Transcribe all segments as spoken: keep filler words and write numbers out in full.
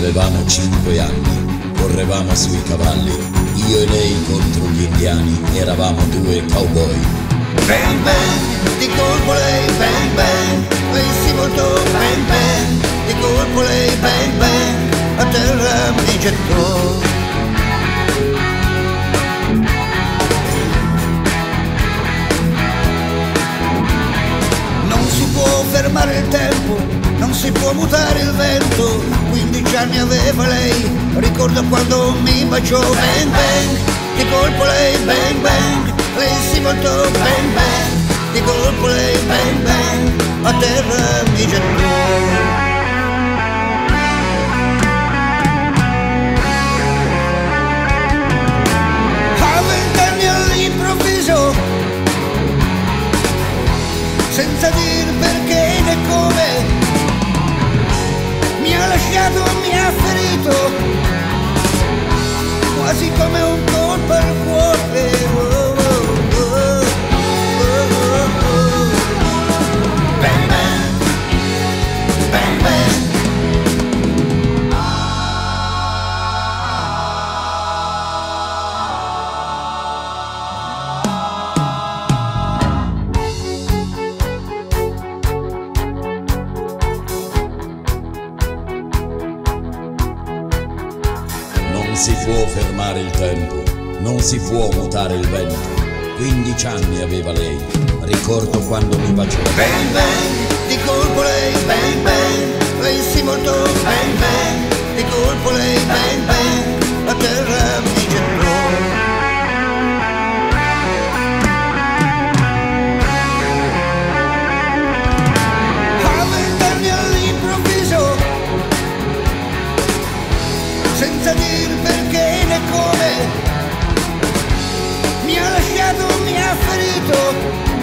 Avevamo cinque anni, correvamo sui cavalli, io e lei contro gli indiani, eravamo due cowboy. Bang bang, di colpo lei bang bang, lei si voltò bang bang, di colpo lei bang bang, a terra mi gettò. Non si può fermare il tempo, non si può mutare il vento, quindici anni aveva lei, ricordo quando mi baciò. Bang bang, di colpo lei bang bang, lei si voltò bang bang, di colpo lei bang bang, a terra mi gettò. Senza dir perché né come, mi ha lasciato, mi ha ferito, quasi come un colpo al cuore. Oh, oh, oh, oh, oh. Bang bang, bang bang. Non si può fermare il tempo, non si può mutare il vento, quindici anni aveva lei, ricordo quando mi baciò. Bang bang, di colpo lei bang bang, lei si voltò bang bang, di colpo lei bang bang, a terra mi gettò. A vent'anni all'improvviso, senza dir perché né come, mi ha lasciato, mi ha ferito,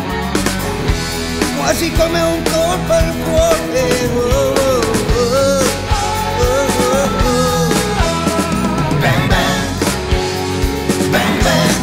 quasi come un colpo al cuore. Oh, oh, oh, oh, oh. Bang bang, bang bang.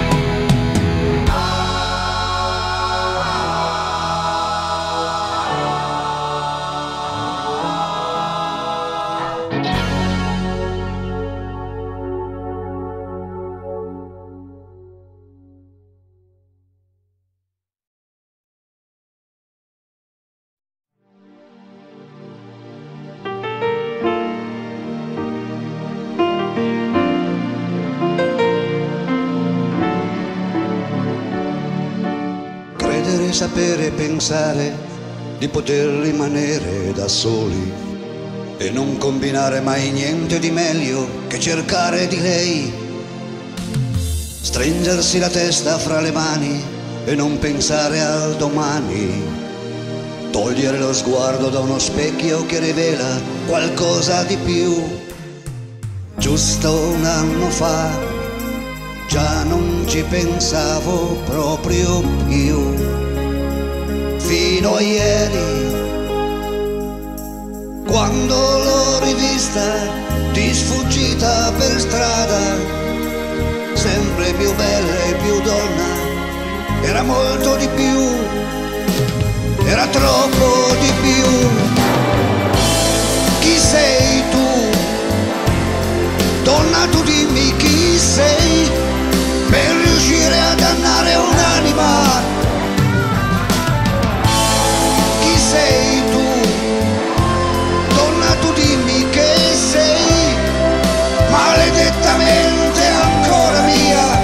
Credere, sapere, pensare di poter rimanere da soli e non combinare mai niente di meglio che cercare di lei. Stringersi la testa fra le mani e non pensare al domani. Togliere lo sguardo da uno specchio che rivela qualcosa di più. Giusto un anno fa già non ci pensavo proprio più, fino a ieri, quando l'ho rivista di sfuggita per strada, sempre più bella e più donna, era molto di più, era troppo di più. Chi sei tu? Donna, tu dimmi chi sei, per riuscire a dannare un'anima. Chi sei tu? Donna, tu dimmi che sei, maledettamente ancora mia.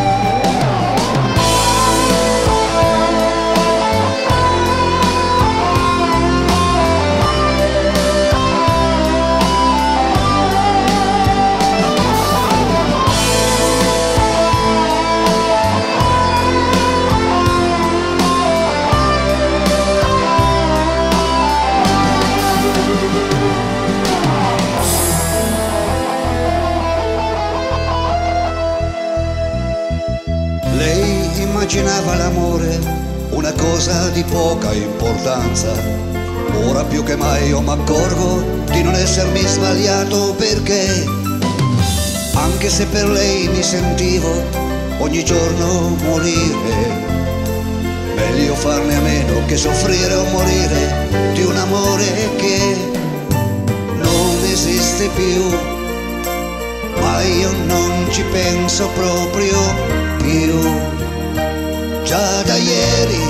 Immaginava l'amore una cosa di poca importanza. Ora più che mai io m'accorgo di non essermi sbagliato, perché anche se per lei mi sentivo ogni giorno morire, meglio farne a meno che soffrire o morire di un amore che non esiste più, ma io non ci penso proprio più, già da ieri.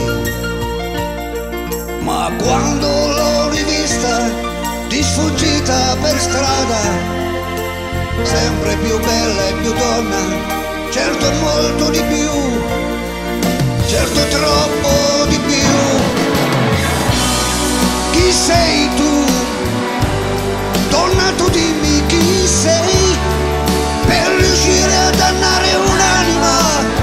Ma quando l'ho rivista di sfuggita per strada, sempre più bella e più donna, certo molto di più, certo troppo di più. Chi sei tu? Donna, tu dimmi chi sei, per riuscire a dannare un'anima.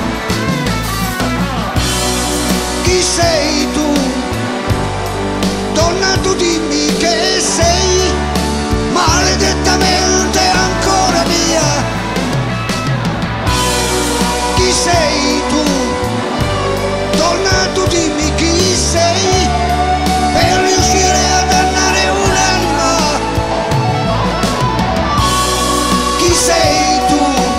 Chi sei tu? Donna, tu dimmi che sei maledettamente ancora mia. Chi sei tu? Donna, tu dimmi chi sei, per riuscire a dannare un'anima. Chi sei tu?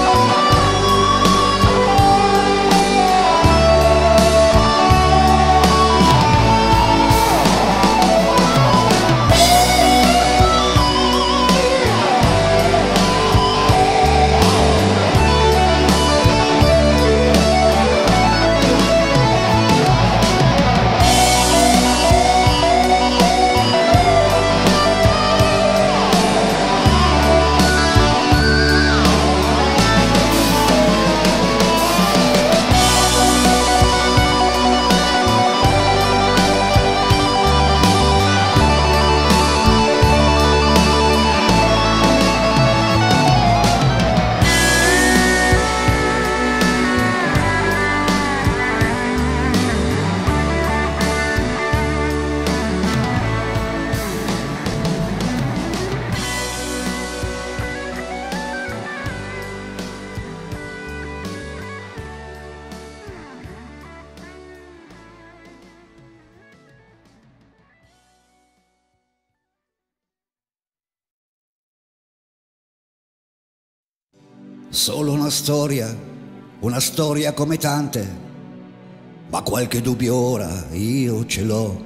Solo una storia, una storia come tante, ma qualche dubbio ora io ce l'ho.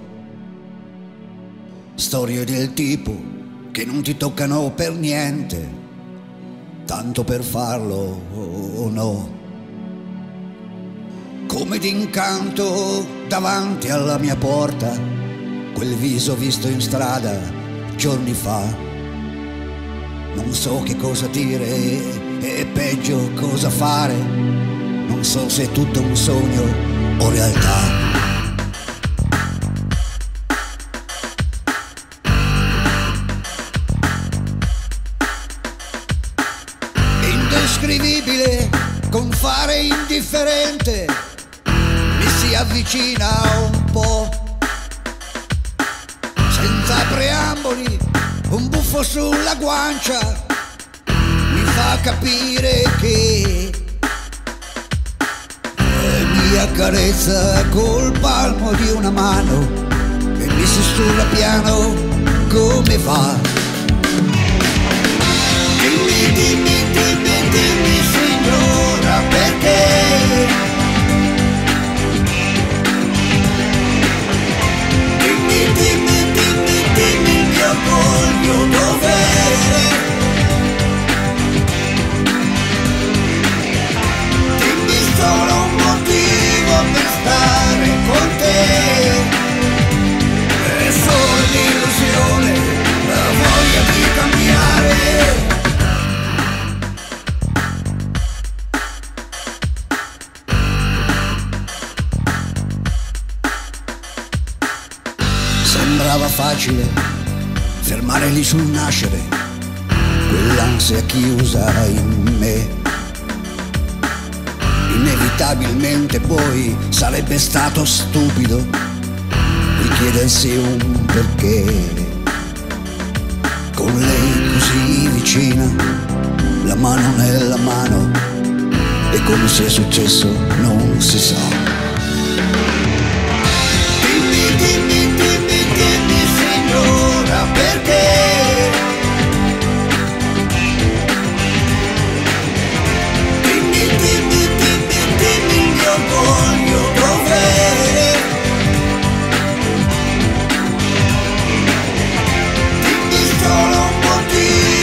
Storie del tipo che non ti toccano per niente, tanto per farlo o no. Come d'incanto davanti alla mia porta, quel viso visto in strada giorni fa. Non so che cosa dire e peggio cosa fare, non so se è tutto un sogno o realtà. Indescrivibile, con fare indifferente, mi si avvicina un po', senza preamboli, un buffo sulla guancia mi fa capire che mi accarezza col palmo di una mano e mi sussurra piano come va. Dimmi, dimmi, dimmi, dimmi signora perché. Dimmi, dimmi, dimmi, dimmi il mio orgoglio dov'è. Dimmi solo un motivo per stare con te. È solo l'illusione, la voglia di cambiare. Sembrava facile fermare lì sul nascere quell'ansia chiusa in me. Inevitabilmente poi sarebbe stato stupido richiedersi un perché. Con lei così vicina, la mano nella mano, e come sia successo non si sa. Dimmi, dimmi, dimmi, dimmi signora perché. Dimmi, dimmi, dimmi, dimmi il mio orgoglio dov'è. Dimmi solo un motivo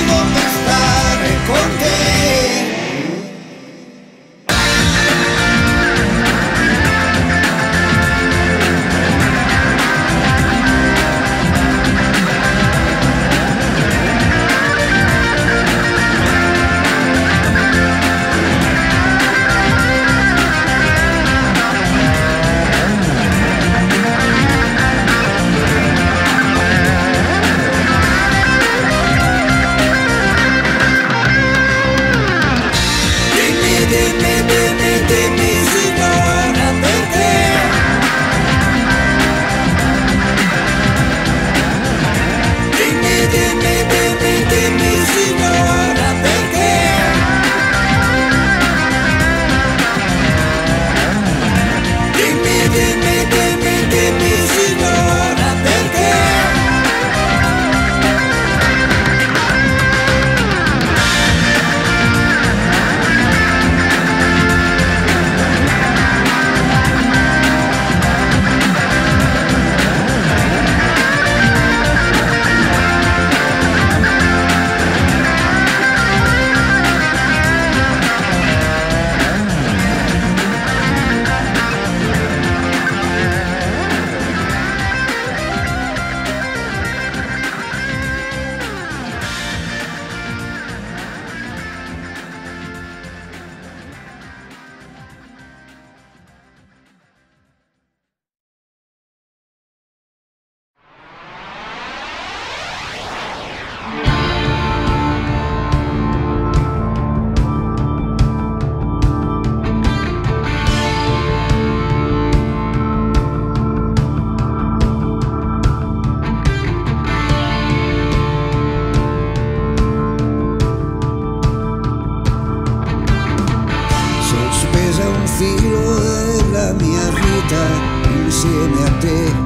vita insieme a te,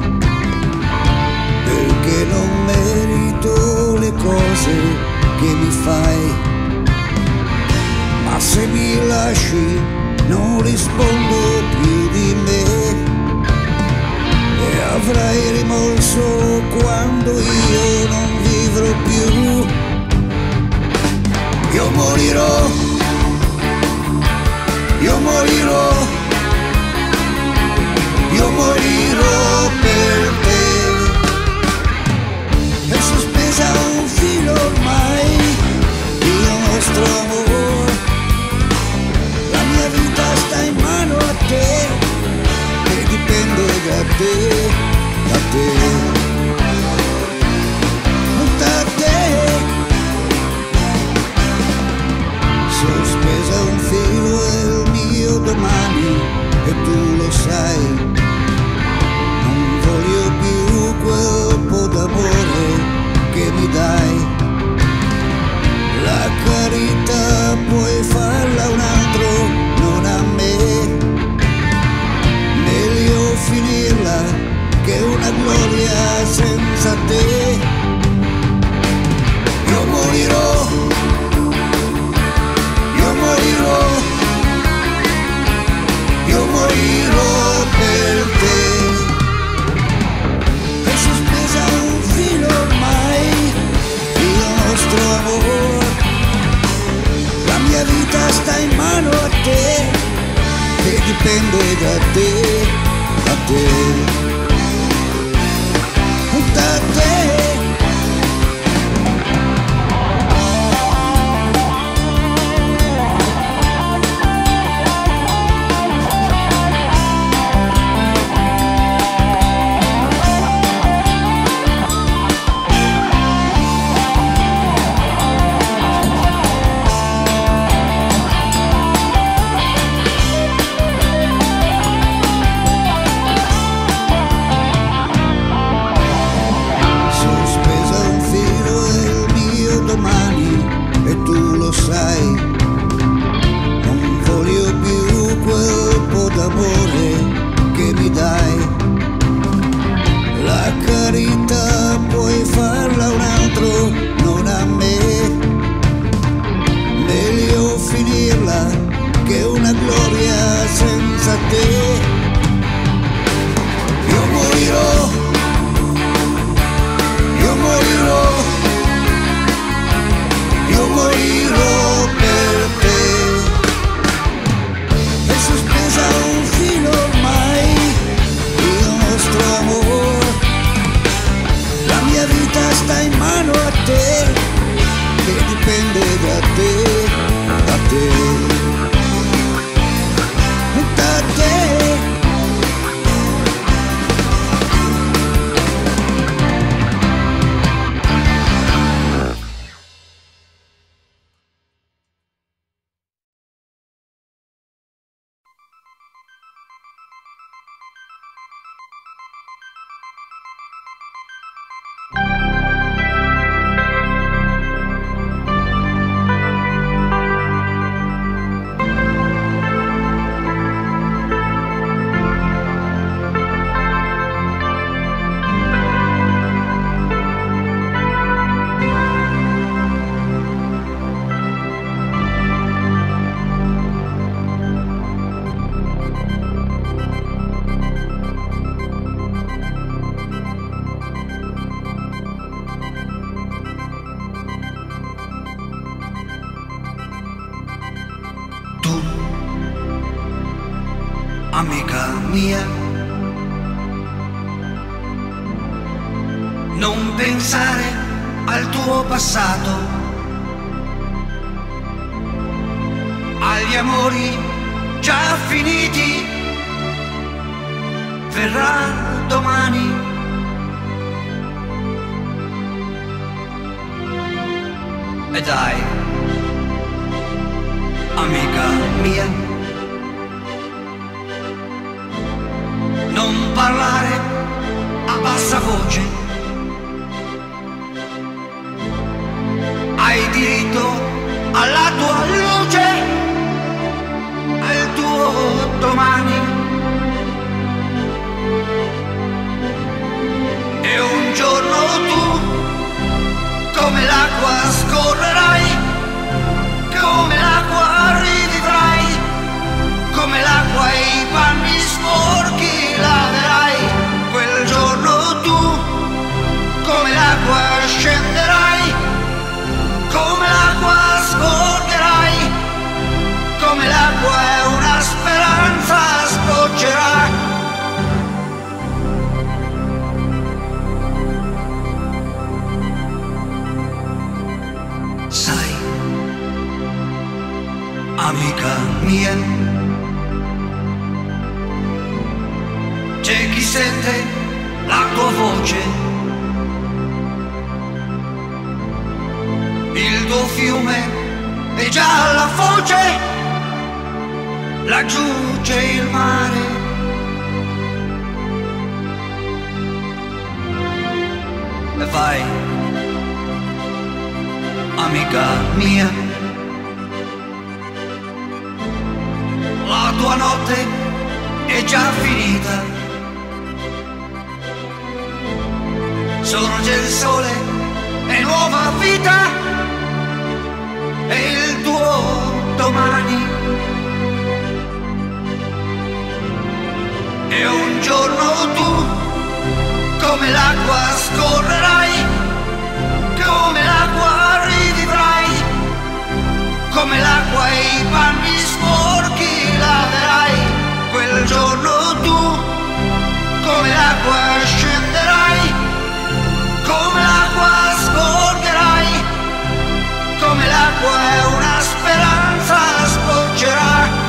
perché non merito le cose che mi fai, ma se mi lasci non rispondo più di me, e avrai rimorso quando io non vivrò più. Io morirò, io morirò, io morirò per te. È sospesa a un filo ormai il nostro amore, la mia vita sta in mano a te, e dipende da te, da te, da te. Sospesa un filo è il mio domani, e tu lo sai, non voglio più quel po' d'amore che mi dai. La carità puoi farla a un altro, non a me, meglio finirla che una gloria senza te. Io morirò, io morirò, io morirò per te. È sospesa a un filo ormai il nostro amore, la mia vita sta in mano a te, e dipende da te, da te, da te. Amica mia, non pensare al tuo passato, agli amori già finiti, verrà domani. E dai, amica mia, non parlare a bassa voce, hai diritto alla tua luce, al tuo domani. sente la tua voce, il tuo fiume è già alla foce, laggiù c'è il mare. E vai, amica mia, la tua notte è già finita. Sorge il sole e nuova vita, e il tuo domani. E un giorno tu, come l'acqua scorrerai, come l'acqua rivivrai, come l'acqua e i panni sporchi laverai. Quel giorno tu, come l'acqua scenderai, come l'acqua sgorgerai, come l'acqua è una speranza sboccerà.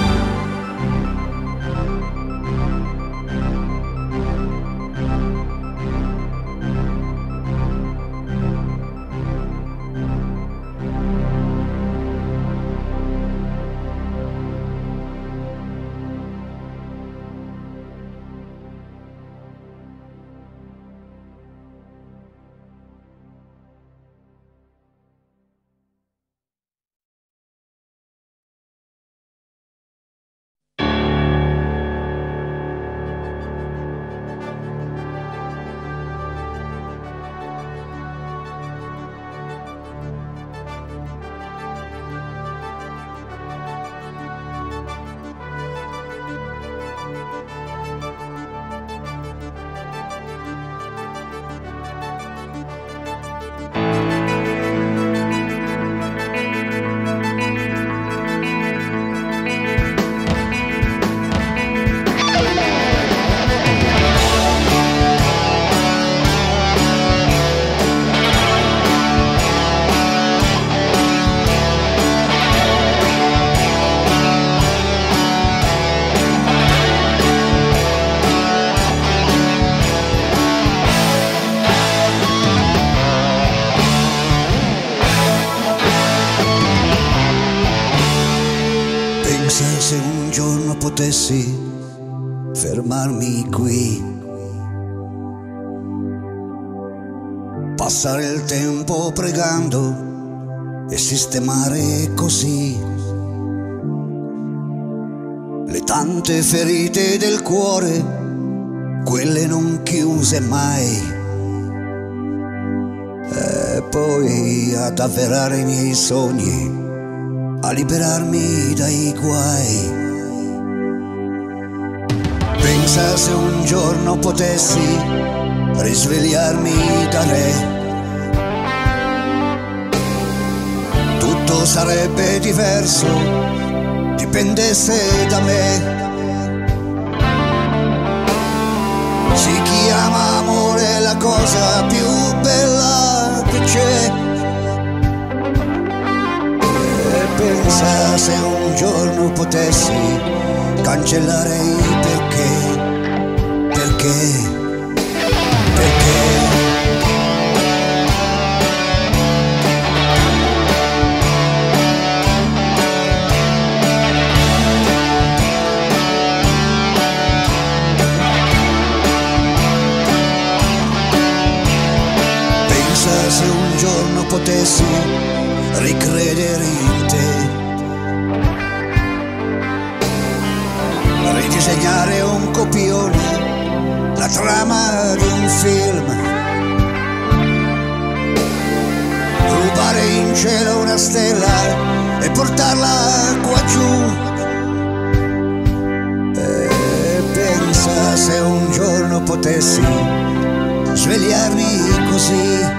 Se un giorno potessi fermarmi qui, passare il tempo pregando e sistemare così le tante ferite del cuore, quelle non chiuse mai, e poi ad avverare i miei sogni, a liberarmi dai guai. Pensa se un giorno potessi risvegliarmi da re, tutto sarebbe diverso, dipendesse da me. Si chiama amore la cosa più bella che c'è. Pensa se un giorno potessi cancellare i perché, perché, perché. Pensa se un giorno potessi ricredere in te, ridisegnare un copione, la trama di un film, rubare in cielo una stella e portarla qua giù. E pensa se un giorno potessi svegliarmi così.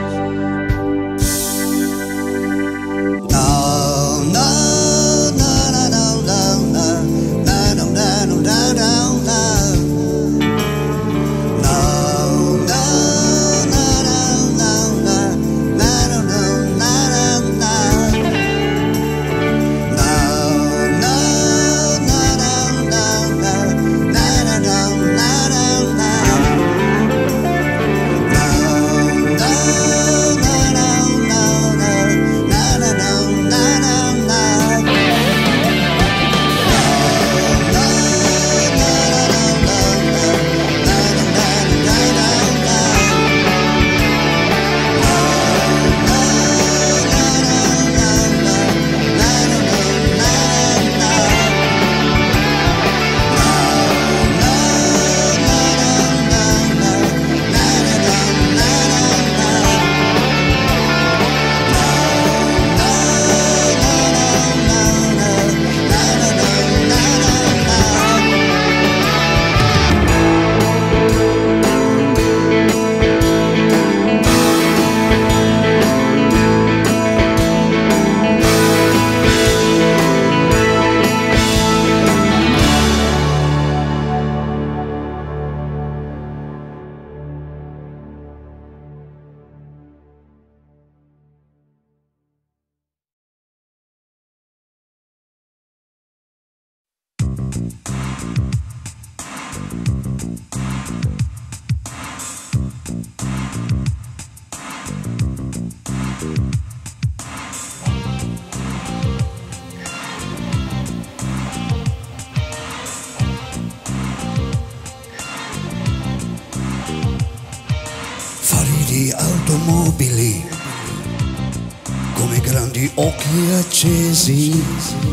di automobili come grandi occhi accesi,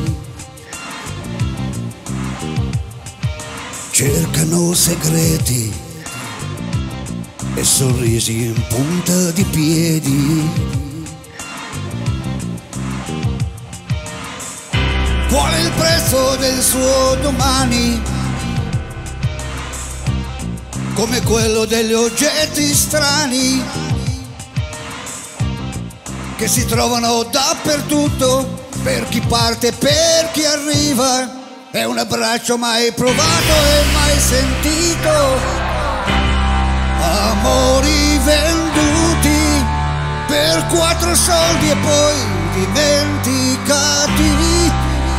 cercano segreti e sorrisi in punta di piedi. Qual è il prezzo del suo domani? Come quello degli oggetti strani che si trovano dappertutto, per chi parte e per chi arriva. È un abbraccio mai provato e mai sentito. Amori venduti per quattro soldi e poi dimenticati.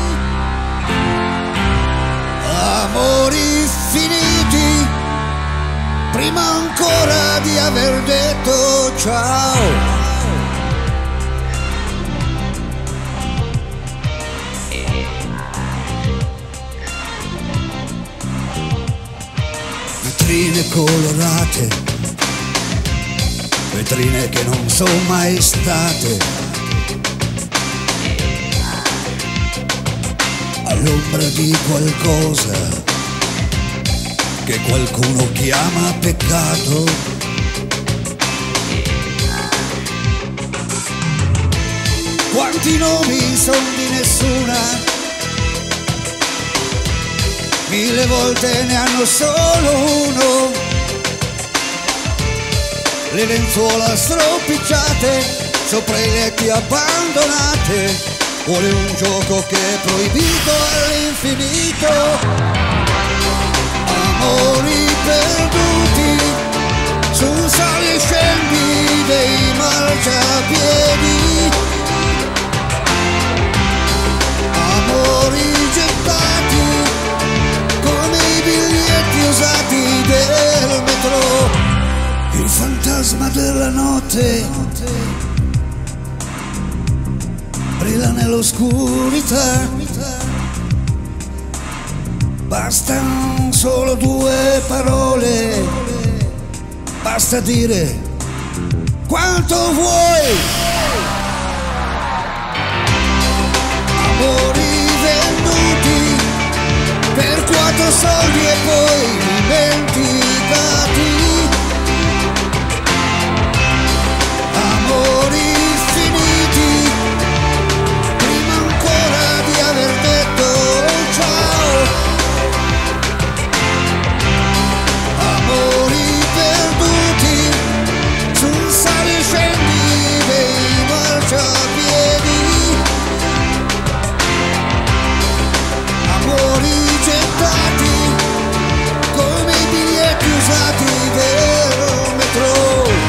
Amori finiti prima ancora di aver detto ciao. Vetrine colorate, vetrine che non sono mai state, all'ombra di qualcosa che qualcuno chiama peccato. Quanti nomi son di nessuna, mille volte ne hanno solo uno. Le lenzuola stropicciate sopra i letti abbandonate. Vuole un gioco che è proibito all'infinito. Amori perduti su sali e scendi dei marciapiedi. Amori gettati come i biglietti usati del metro. Il fantasma della notte brilla nell'oscurità. Bastano solo due parole, basta dire quanto vuoi. Amori venduti per quattro soldi e poi dimenticati. Amori finiti prima ancora di aver detto ciao. Amori perduti sul sali e scendi dei marciapiedi. Amori gettati come i biglietti usati del metro.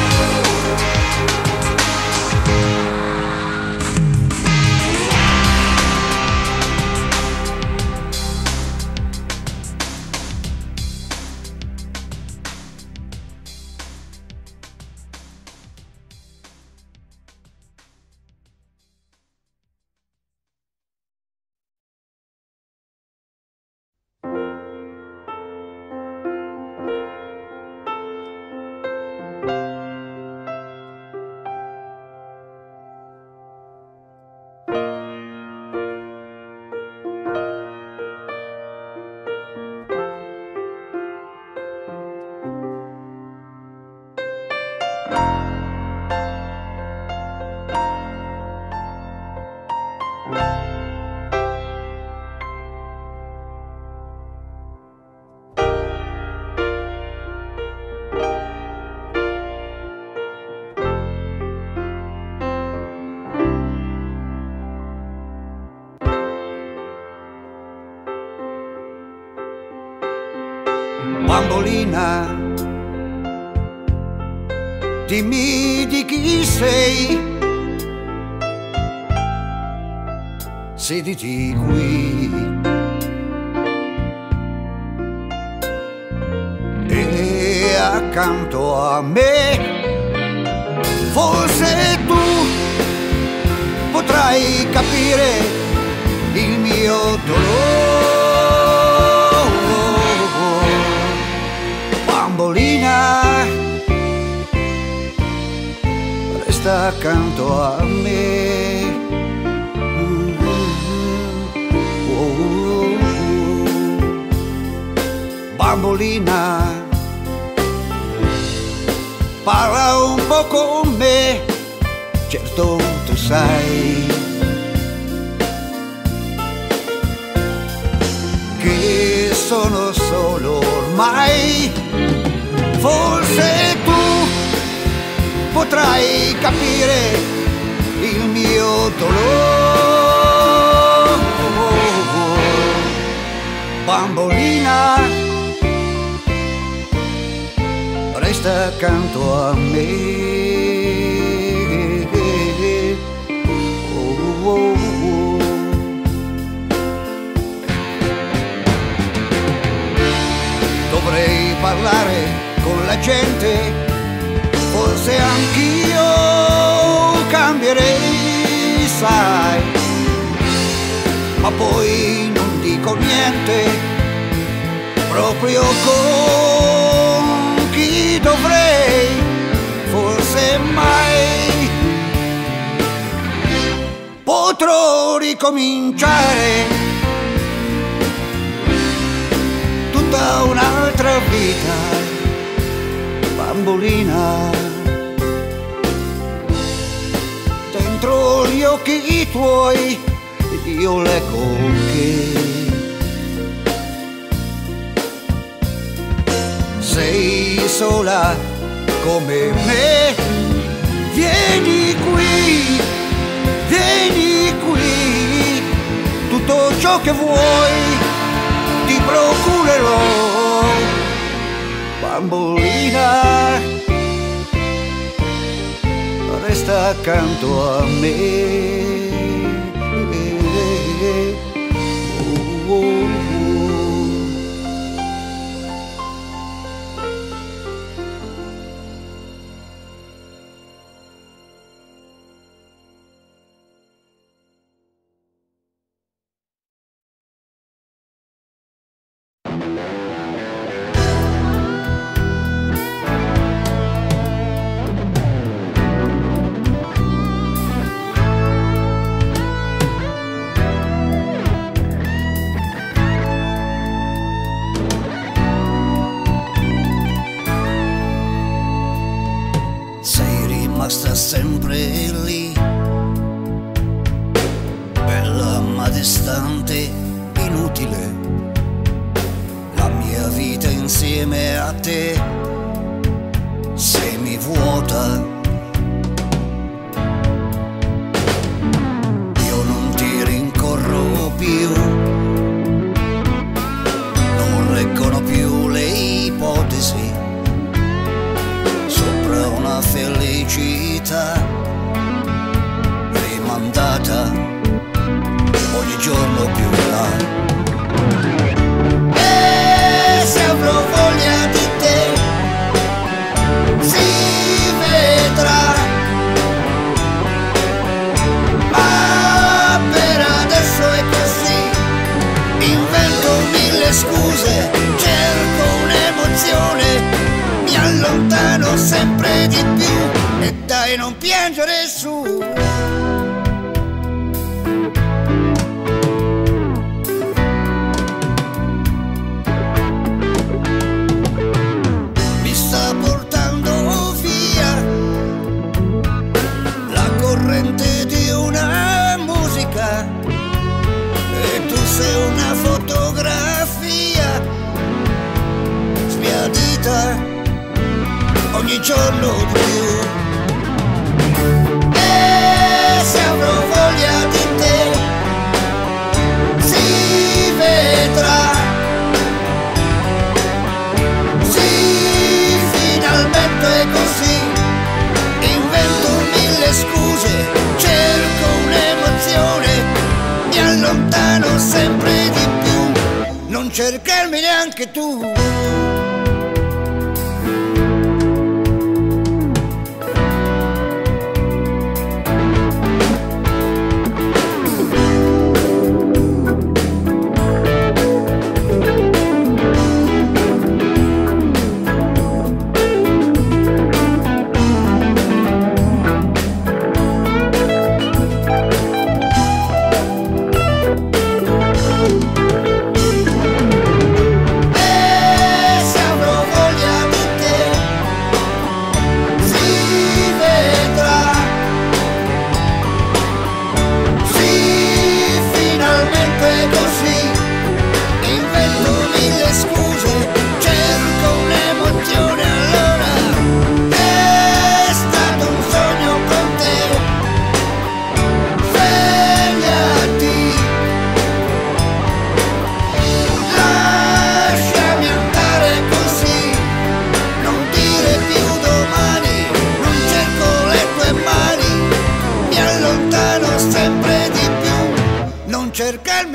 Bambolina, dimmi di chi sei, sediti qui e accanto a me, forse tu potrai capire il mio dolore. Bambolina, accanto a me. Oh, oh, oh. Bambolina, parla un po' con me, certo tu sai che sono solo ormai. Forse tu potrai capire il mio dolore. Bambolina, resta accanto a me. Oh, oh, oh. Dovrei parlare con la gente, forse anch'io cambierei, sai, ma poi non dico niente, proprio con chi dovrei, forse mai potrò ricominciare tutta un'altra vita. Bambolina, dentro gli occhi tuoi io leggo che sei sola come me. Vieni qui, vieni qui, tutto ciò che vuoi ti procurerò. Bambolina, resta accanto a me. Oh, oh, oh. Sta sempre lì, bella ma distante, inutile, la mia vita insieme a te semivuota. Io non ti rincorro più, non reggono più le ipotesi sopra una felicità rimandata ogni giorno più là. E se avrò voglia di te si vedrà, ma per adesso è così. Invento mille scuse, cerco un'emozione, mi allontano sempre di più e dai non piangere su. Mi sta portando via la corrente di una musica e tu sei una fotografia sbiadita ogni giorno di più. E se avrò voglia di te si vedrà, sì, finalmente è così. Invento mille scuse, cerco un'emozione, mi allontano sempre di più, non cercarmi neanche tu.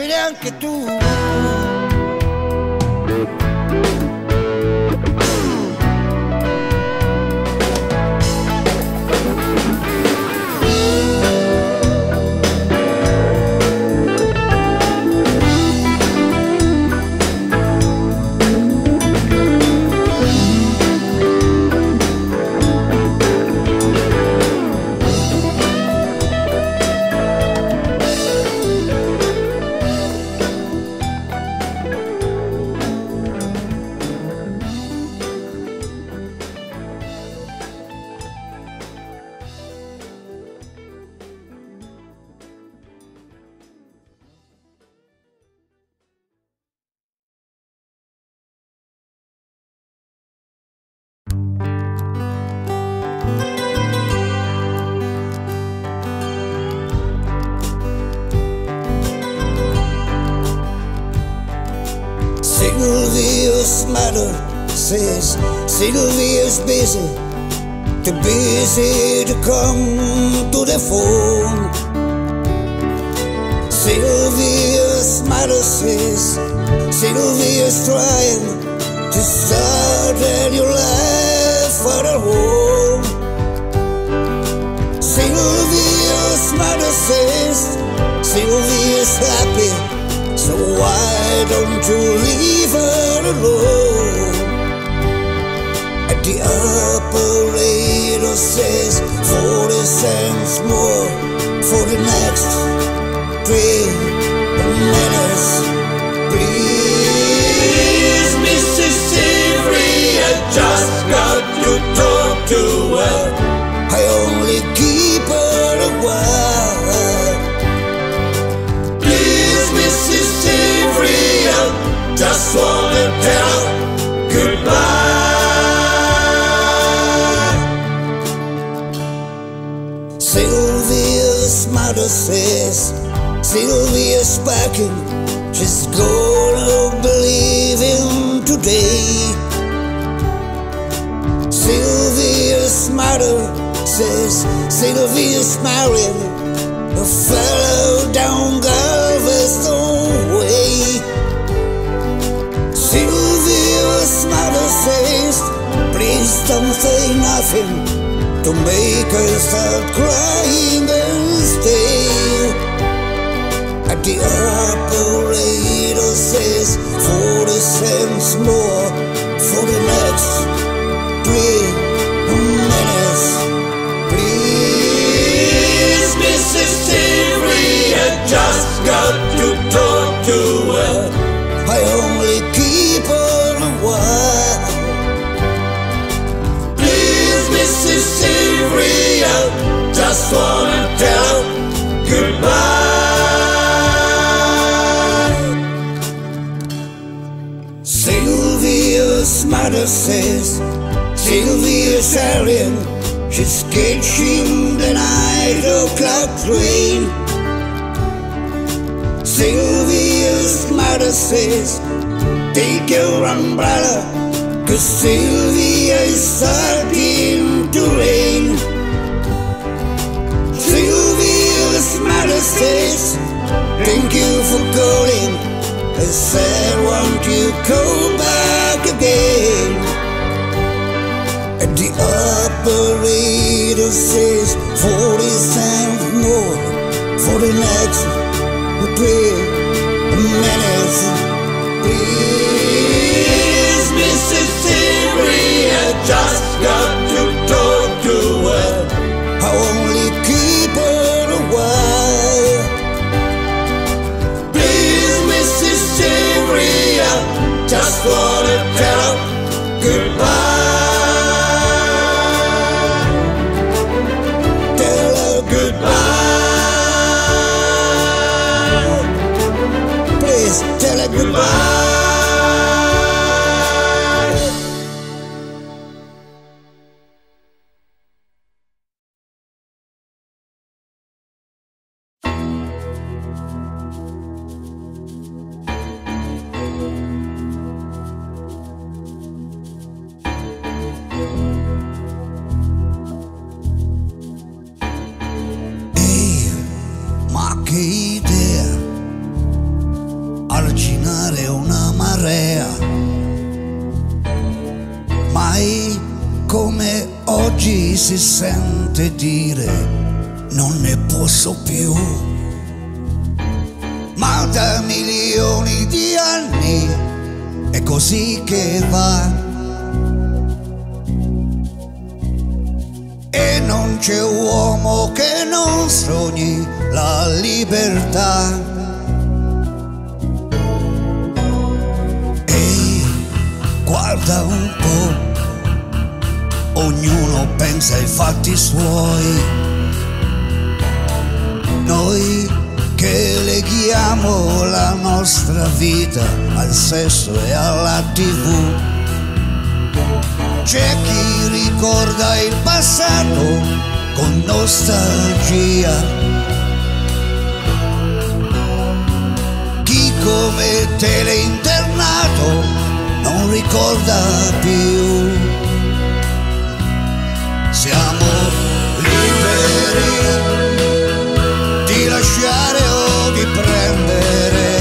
capire anche tu. Sylvia's mother says Sylvia's busy, too busy to come to the phone. Sylvia's mother says Sylvia's trying to start a new life for her home. Sylvia's mother says Sylvia's happy, so why don't you leave her alone? And the operator says forty cents more for the next three minutes. Please, Missus Siri, I just got to talk to her. I only keep her a while. Please, Missus Siri, I just wanna tell her goodbye. Sylvia's mother says Sylvia's packing, she's gonna be leaving today. Sylvia's mother says Sylvia's marrying a fellow down Galveston Way. Sylvia's mother says, please don't say nothing to make her start crying and stay. And the operator says forty cents more for the next three minutes. Please, Missus Siri, I just got to talk to her. I only keep her a while. Please, Missus Siri, I just wanna tell her goodbye. Sylvia's mother says Sylvia's hurrying, she's catching the nine o'clock train. Sylvia's mother says take your umbrella, 'cause Sylvia is starting to rain. Sylvia's mother says thank you for calling, I said won't you call back again. And the operator says forty cents more for the next three minutes. Please, Missus Siri, I just got to talk to her. I only keep her a while. Please, Missus Siri, I just wanna tell her goodbye. Tell her goodbye. Please tell her goodbye. come oggi si sente dire non ne posso più, ma da milioni di anni è così che va, e non c'è uomo che non sogni la libertà. Guarda un po', ognuno pensa ai fatti suoi, noi che leghiamo la nostra vita al sesso e alla tivù. C'è chi ricorda il passato con nostalgia, chi come teleinternato non ricorda più. Siamo liberi di lasciare o di prendere,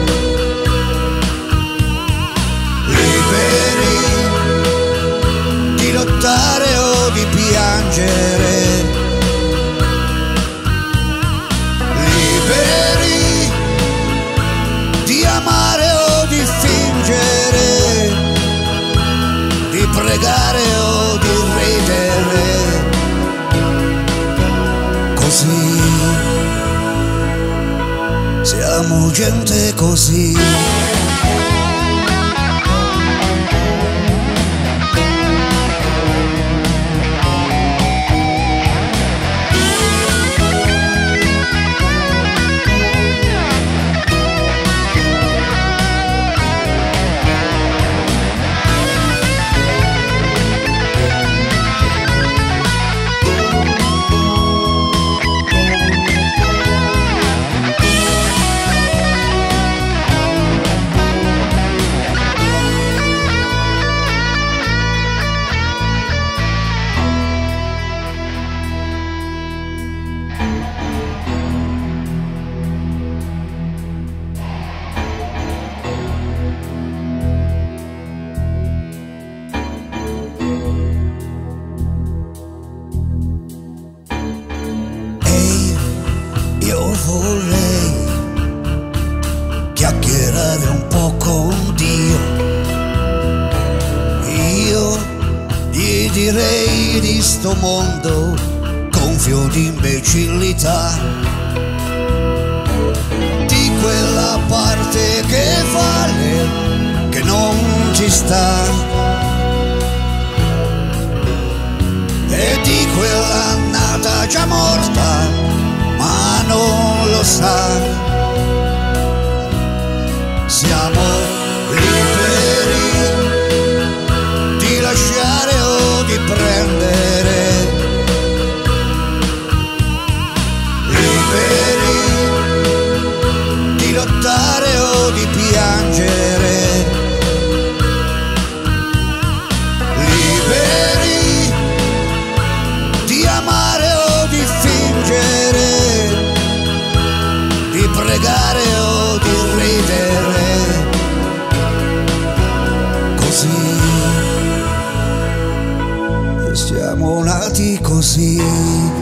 liberi di lottare o di piangere, liberi di amare o di fingere, di pregare o di ridere, così siamo gente così. Vorrei chiacchierare un po' con Dio, io gli direi di sto mondo gonfio di imbecillità, di quella parte che vale, che non ci sta, e di quella nata già morta ma non lo sa. Siamo liberi di lasciare o di prendere, liberi di lottare o di piangere, liberi di amare o di fingere, di pregare o di ridere, così siamo nati così.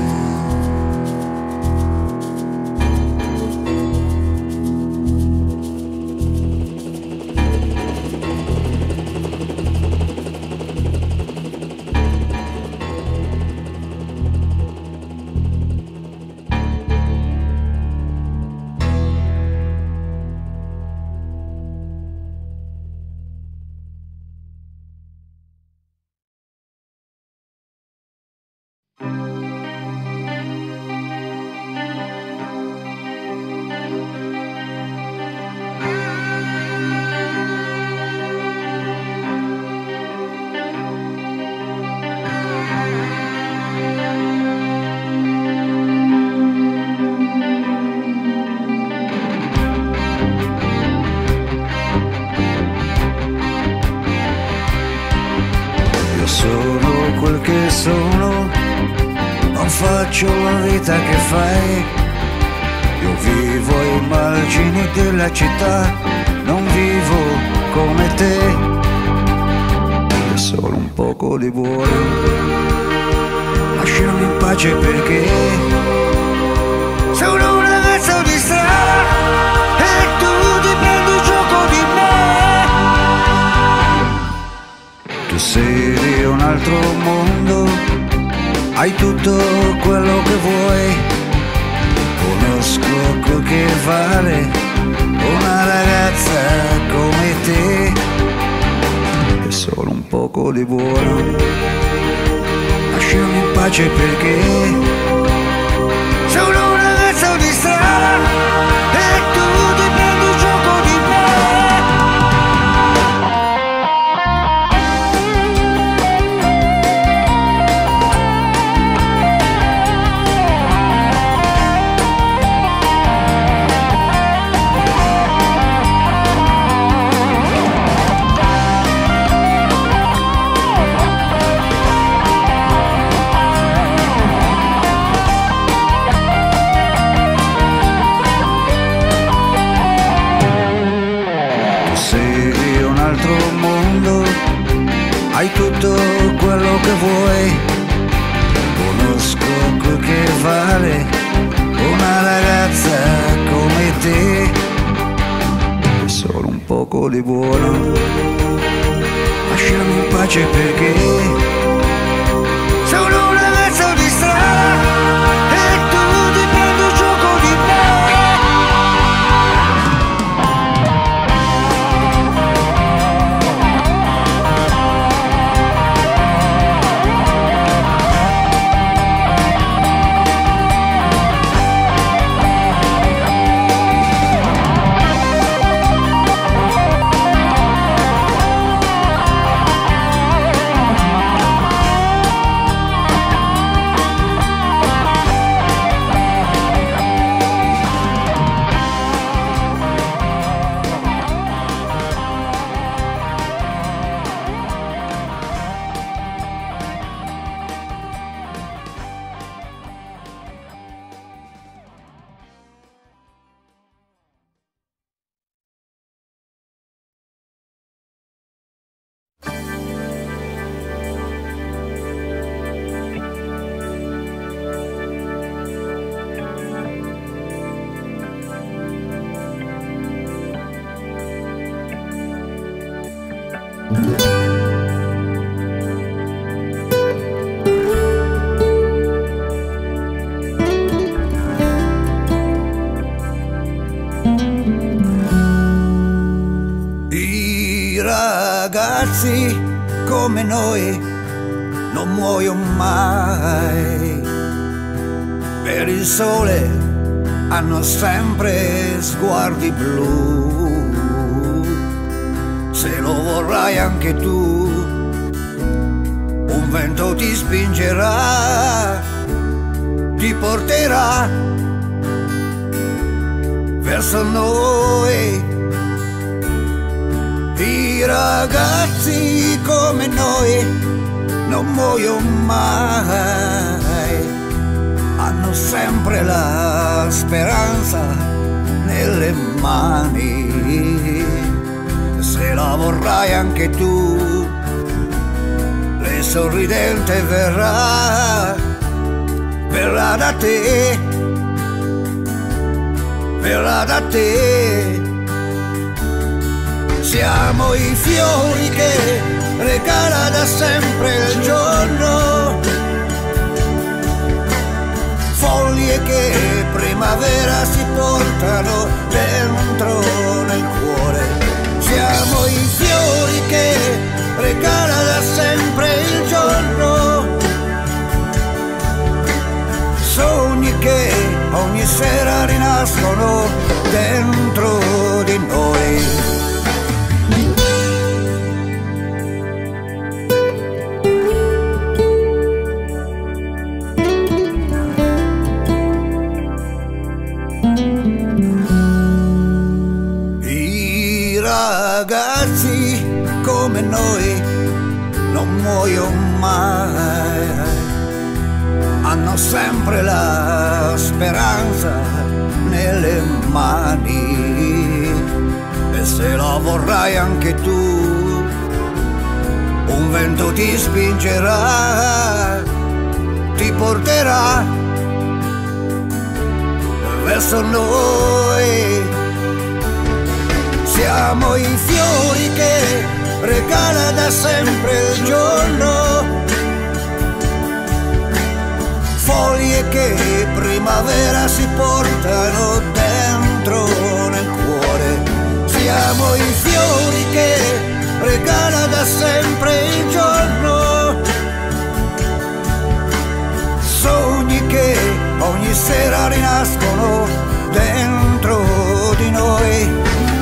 quel che sono, non faccio la vita che fai. Io vivo ai margini della città, non vivo come te. Io solo un poco di buono. Lasciami in pace perché sono un ragazzo di strada e tu ti prendi gioco di me. Tu sei di un altro mondo, hai tutto quello che vuoi, conosco quel che vale una ragazza come te. È solo un poco di buono, lasciami in pace perché sono un ragazzo di strada e tu ti prendi gioco di me. Hai tutto quello che vuoi, conosco quel che vale una ragazza come te. È solo un poco di buono, lasciami in pace perché sono un ragazzo di strada e tu ti prendi gioco di me. I ragazzi come noi non muoiono mai, per il sole hanno sempre sguardi blu. Se lo vorrai anche tu, un vento ti spingerà, ti porterà verso noi. I ragazzi come noi non muoiono mai, hanno sempre la speranza nelle mani. Se la vorrai anche tu, lei sorridente verrà, verrà da te, verrà da te. Siamo i fiori che regala da sempre il giorno, foglie che primavera si portano dentro nel cuore. Siamo i fiori che regala da sempre il giorno, sogni che ogni sera rinascono dentro di noi. Ragazzi come noi non muoiono mai, hanno sempre la speranza nelle mani. E se la vorrai anche tu, un vento ti spingerà, ti porterà verso noi. Siamo i fiori che regala da sempre il giorno, foglie che primavera si portano dentro nel cuore. Siamo i fiori che regala da sempre il giorno, sogni che ogni sera rinascono dentro di noi.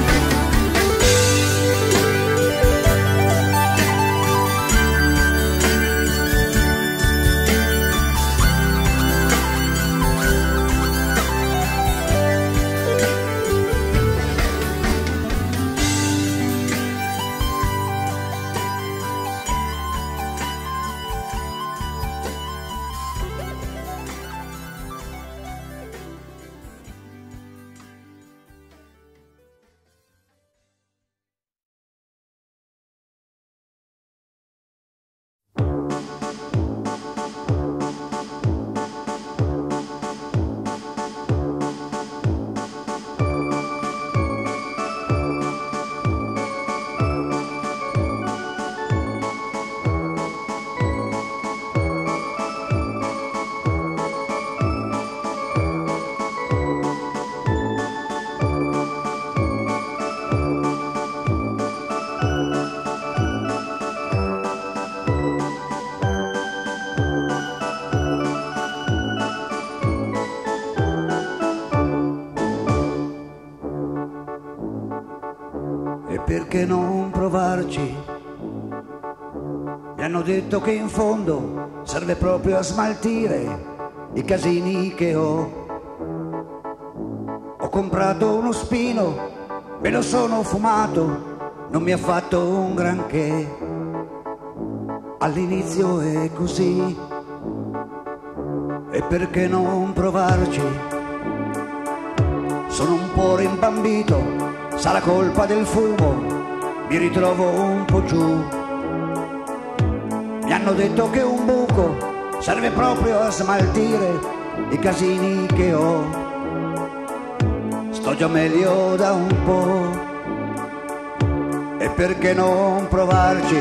E perché non provarci? Mi hanno detto che in fondo serve proprio a smaltire i casini che ho. Ho comprato uno spino, me lo sono fumato, non mi ha fatto un granché. All'inizio è così. E perché non provarci? Sono un po' rimbambito, sarà colpa del fumo, mi ritrovo un po' giù. Mi hanno detto che un buco serve proprio a smaltire i casini che ho. Sto già meglio da un po'. E perché non provarci?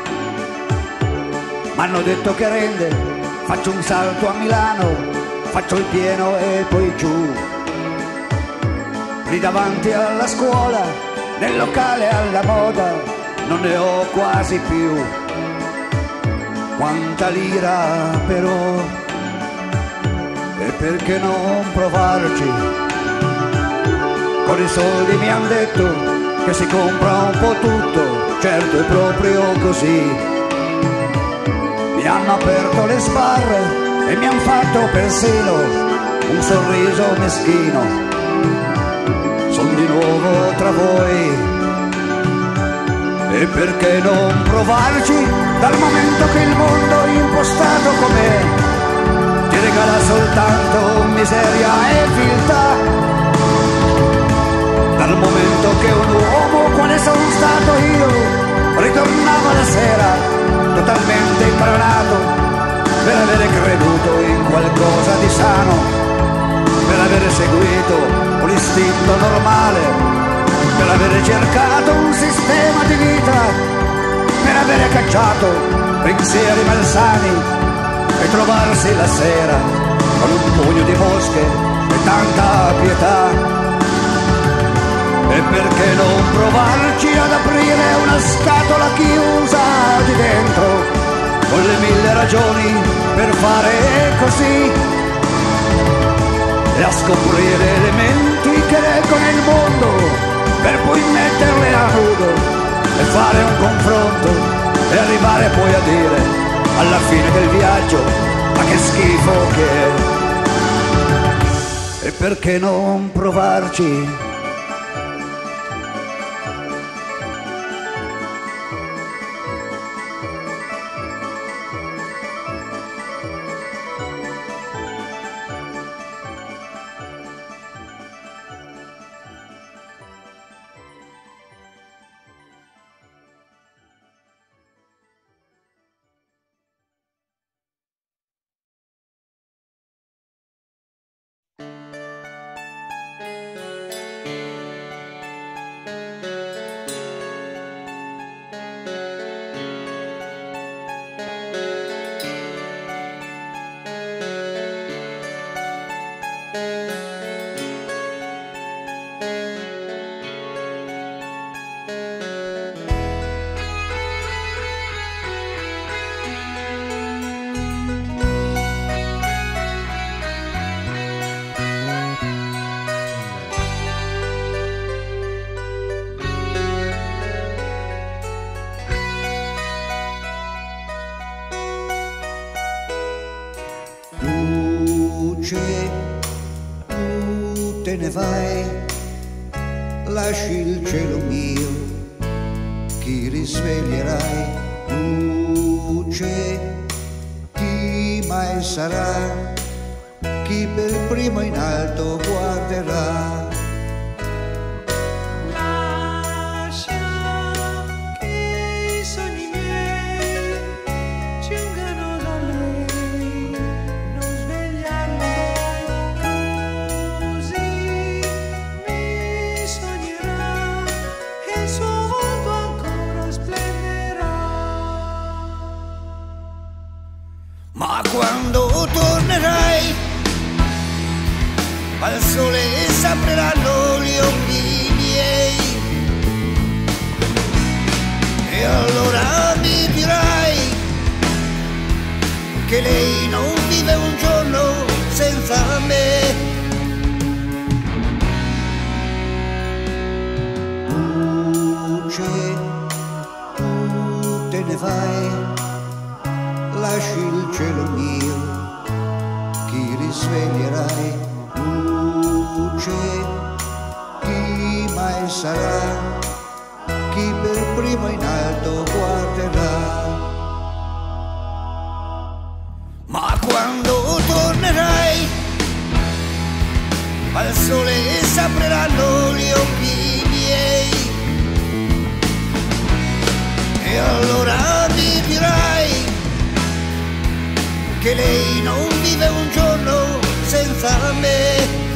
M'hanno detto che rende, faccio un salto a Milano, faccio il pieno e poi giù. Lì davanti alla scuola, nel locale alla moda, non ne ho quasi più. Quanta lira però, e perché non provarci? Con i soldi mi han detto che si compra un po' tutto, certo è proprio così. Mi hanno aperto le sbarre e mi han fatto persino un sorriso meschino. Sono di nuovo tra voi. E perché non provarci? Dal momento che il mondo impostato com'è ti regala soltanto miseria e viltà. Dal momento che un uomo quale sono stato io ritornava la sera totalmente imbranato per avere creduto in qualcosa di sano, per avere seguito un istinto normale, per avere cercato un sistema di vita, per avere cacciato pensieri malsani e trovarsi la sera con un pugno di mosche e tanta pietà. E perché non provarci ad aprire una scatola chiusa di dentro, con le mille ragioni per fare così, e a scoprire elementi che reggono il mondo, per poi metterle a nudo e fare un confronto e arrivare poi a dire alla fine del viaggio ma che schifo che è. E perché non provarci? luce, tu te ne vai, lasci il cielo mio, chi risveglierai? Luce, chi mai sarà, chi per primo in alto guarderà? Ma quando tornerai, al sole s'apriranno gli occhi miei, e allora mi dirai che lei non vive un giorno senza me. Luce, tu te ne vai, lasci il cielo mio, chi risveglierai? Luce, chi mai sarà, chi per primo in alto guarderà? Ma quando tornerai, al sole s'apriranno gli occhi miei, e allora mi dirai che lei non vive un giorno senza me.